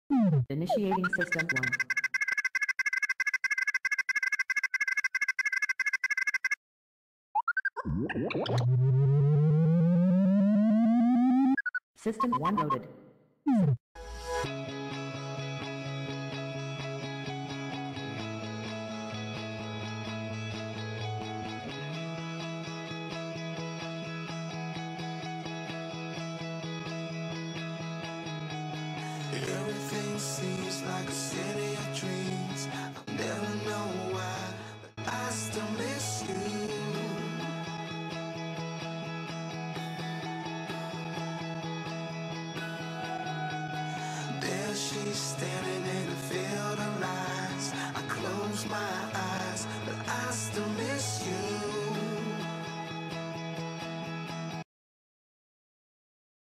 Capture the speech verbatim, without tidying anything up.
Initiating system one. System one loaded. Everything seems like a city of dreams. I'll never know why, but I still miss you. There she's standing in a field of lights. I close my eyes, but I still miss you.